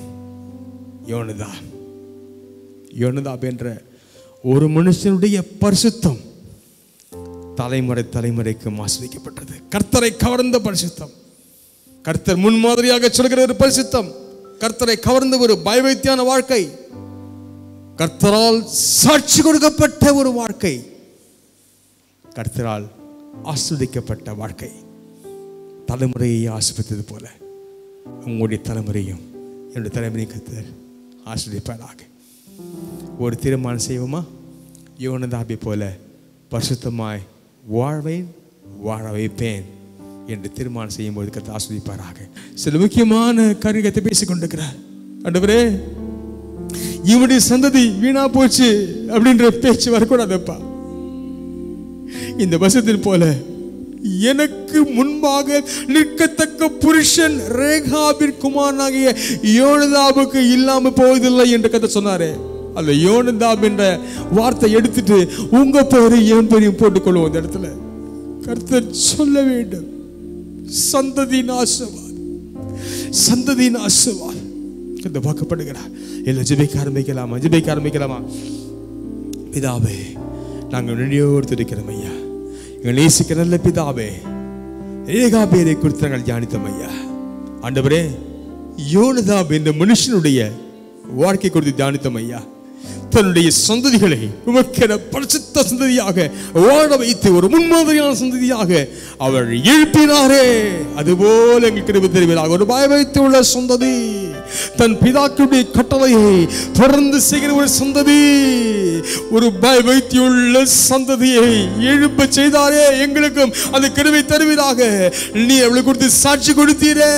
யோனதாப் என்ற ஒரு மனுஷனுடைய பரிசுத்தம் தலைமுறை தலைமுறைக்கு ஆசீர்வதிக்கப்பட்டது. கர்த்தரை கவர்ந்த பரிசுத்தம், கர்த்தர் முன்மாதிரியாக சொல்கிற ஒரு பரிசுத்தம், கர்த்தரை கவர்ந்த ஒரு பயபக்தியான வாழ்க்கை, கர்த்தரால் சாட்சி கொடுக்கப்பட்ட ஒரு வாழ்க்கை, கர்த்தரால் ஆஸ்வதிக்கப்பட்ட வாழ்க்கை. தலைமுறையை ஆஸ்வதித்தது போல உங்களுடைய தலைமுறையும் என்னுடைய தலைமுறையும் கர்த்தர் ஆஸ்வதிப்பாராக. ஒரு தீர்மானம் செய்வோமா? யோனதாபை போல பரிசுத்தமாய் வாழ்வேன், வாழ வைப்பேன் என்று தீர்மானம் செய்யும்போது கர்த்தர் ஆஸ்வதிப்பாராக. சில முக்கியமான காரியத்தை பேசிக் கொண்டிருக்கிறார். ஆண்டவரே, இவனுடைய சந்ததி வீணா போச்சு அப்படின்ற பேச்சு வரக்கூடாதுப்பா. இந்த வசனத்தின் போல எனக்கு முன்பாக நிற்கத்தக்க புருஷன் ரேகாபின் குமாரனாகிய யோனதாபுக்கு இல்லாம போவதில்லை என்று கர்த்தர் சொன்னாரே. அந்த யோனதாப் என்ற வார்த்தை எடுத்துட்டு உங்க பேரு என் பேரையும் போட்டுக்கொள்வோம். அந்த இடத்துல கர்த்தர் சொல்ல வேண்டும், சந்ததியின் ஆசீர்வாதம், சந்ததியின் ஆசீர்வாதம் என்று வாக்கப்படுகிறார். எல்லாம் ஜெபிக்க ஆரம்பிக்கலாமா? ஜெபிக்க ஆரம்பிக்கலாமா? பிதாவே, நாங்கள் நினைவோடு இருக்கிறோம் ஐயா. எங்கள் நேசிக்கிற நல்ல பிதாவே, ரேகாபேரை குறித்து நாங்கள் தியானித்தோம் ஐயா. ஆண்டவரே, யோனதாப் என்ற மனுஷனுடைய வாழ்க்கை குறித்து தியானித்தோம் ஐயா. தன்னுடைய சந்ததிகளை உமக்கென பரிசுத்த சந்ததியாக வாழ வைத்து ஒரு முன்மாதிரியான சந்ததியாக அவர் எழுப்பினாரே. அதுபோல எங்களுக்கு கிருபை தெரிவதாக ஒரு பயவைத்து உள்ள சந்ததி, தன் பிதாக்களுடைய கட்டளையை தொடர்ந்து செய்கிற ஒரு சந்ததி, ஒரு பயவைத்தியுள்ள சந்ததியை எழுப்ப செய்தாரே. எங்களுக்கும் அந்த கிருபை தருவதாக. நீ அவளை குறித்து சாட்சி கொடுத்தீரே,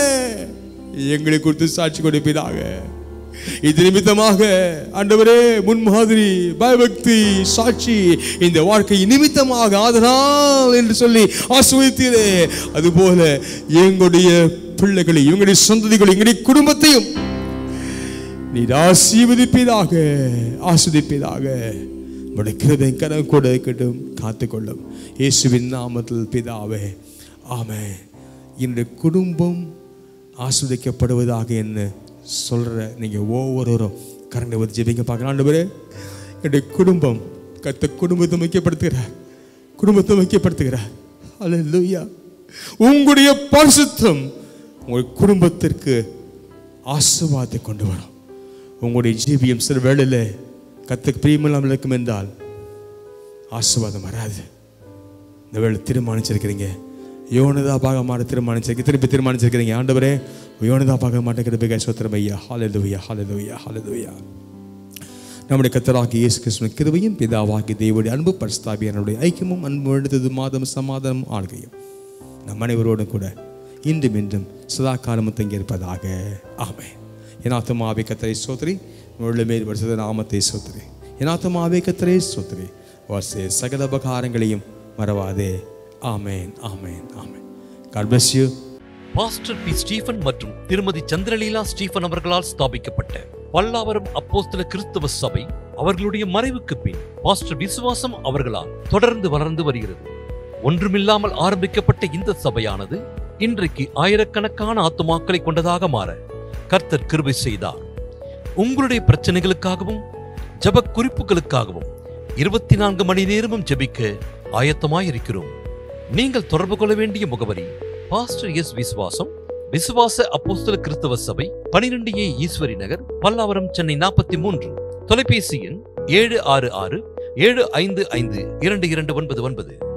எங்களை குறித்து சாட்சி கொடுப்பீராக. இது நிமித்தமாக ஆண்டவரே, முன்மாதிரி பயபக்தி சாட்சி இந்த வாழ்க்கை நிமித்தமாக ஆதலால் என்று சொல்லி ஆசீர்வதித்தீரே. அதுபோல எங்களுடைய பிள்ளைகளை, எங்களுடைய சந்ததிகளை, எங்களுடைய குடும்பத்தையும் நீர் ஆசீர்வதிப்பீராக, ஆசீர்வதிப்பீராக. உங்களுடைய கிருபை கரம் கூட இருக்கட்டும், காத்துக்கொள்ளும். இயேசுவின் நாமத்தில் பிதாவே, ஆமென். என்னுடைய குடும்பம் ஆசீர்வதிக்கப்படுவதாக என்ன சொல்ற நீங்க ஒவ்வொருவரும் கரண்டை வந்து ஜெபிங்க பார்க்கலாம். ஆண்டவரே, என்னுடைய குடும்பம், கர்த்தர் குடும்பத்தை முக்கியப்படுத்துகிறார், குடும்பத்தை முக்கியப்படுத்துகிறார். அல்லேலூயா. உங்களுடைய பரிசுத்தம் உங்கள் குடும்பத்திற்கு ஆசீர்வாதத்தை கொண்டு வரும். உங்களுடைய ஜீவியம் சில வேளையில் கர்த்தருக்கு பிரியமில்லாமல் இருக்கும் என்றால் ஆசீர்வாதம் வராது. இந்த வேளை தீர்மானிச்சிருக்கிறீங்க, யோனதாபாக மாற தீர்மானிச்சிருக்கீங்க, திருப்பி தீர்மானிச்சிருக்கிறீங்க. ஆண்டவரே, யோனதாபாக மாட்டேங்கிறது சோத்திரம் ஐயா. ஹல்லேலூயா, ஹல்லேலூயா, ஹல்லேலூயா. நம்முடைய கர்த்தராகிய இயேசு கிறிஸ்துவின் கிருபையும் பிதாவாகிய தேவனுடைய அன்பு பரிசுத்தாவியானவருடைய ஐக்கியமும் அன்பு எழுந்தது மாதம் சமாதானம் ஆள்கையும் நம் அனைவரோடும் கூட இன்றும் இன்றும் சதா காலமும் தங்கியிருப்பதாக. ஆமென். என் ஆத்துமாவே கர்த்தரை ஸ்தோத்திரி, முழுமே வருஷ நாமத்தை ஸ்தோத்திரி. என் ஆத்துமாவே கர்த்தரை ஸ்தோத்திரி, வருஷ சகல உபகாரங்களையும் மறவாதே. ஆமென், ஆமென், ஆமென். God bless you. Pastor P. Stephen மற்றும் திருமதி சந்திரலீலா ஸ்டீபன் அவர்களால் ஸ்தாபிக்கப்பட்ட பல்லாவரம் அப்போஸ்தல கிறிஸ்தவ சபை அவர்களுடைய மறைவுக்கு பின் பாஸ்டர் விசுவாசம் அவர்களால் தொடர்ந்து வளர்ந்து வருகிறது. ஒன்றுமில்லாமல் ஆரம்பிக்கப்பட்ட இந்த சபையானது இன்றைக்கு ஆயிரக்கணக்கான ஆத்துமாக்களை கொண்டதாக மாற கர்த்தர் கிருபை செய்தார். உங்களுடைய பிரச்சனைகளுக்காகவும் ஜெப குறிப்புகளுக்காகவும் 24 மணி நேரமும் ஜெபிக்க ஆயத்தமாயிருக்கிறோம். நீங்கள் தொடர்பு கொள்ள வேண்டிய முகவரி பாஸ்டர் எஸ் விசுவாசம், விசுவாச அப்போஸ்தல கிறிஸ்தவ சபை, 12A ஈஸ்வரி நகர், பல்லாவரம், சென்னை 43. தொலைபேசி எண் 766-755-2299.